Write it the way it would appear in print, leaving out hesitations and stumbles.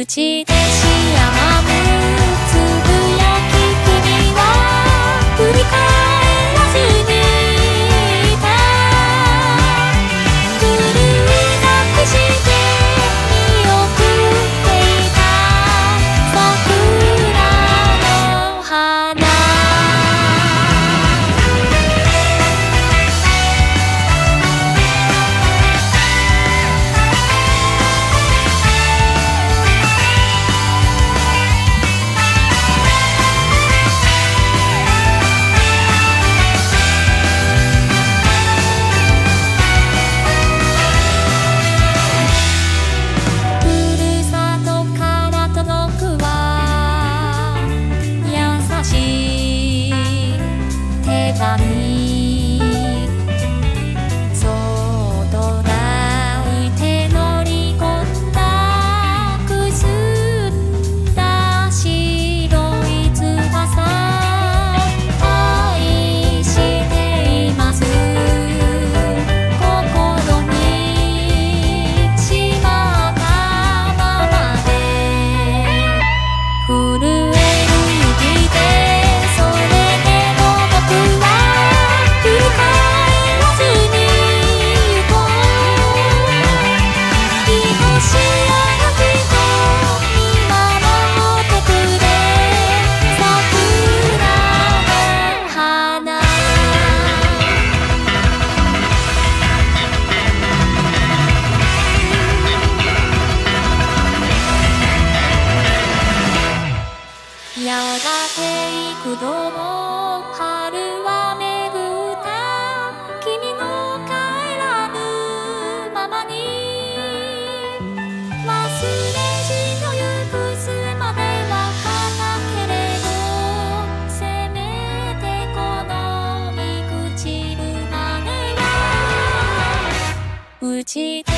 口でしあむつぶやき君は振り返らずにいた。狂いなくして見送っていた桜の花。そっと抱いて乗り込んだくすんだ白い翼。愛しています心にしまったままで震える指でやがて幾度も春は巡った。君の帰らぬままに忘れじの行く末までわからなけれど、せめてこの満ちるまでは打ち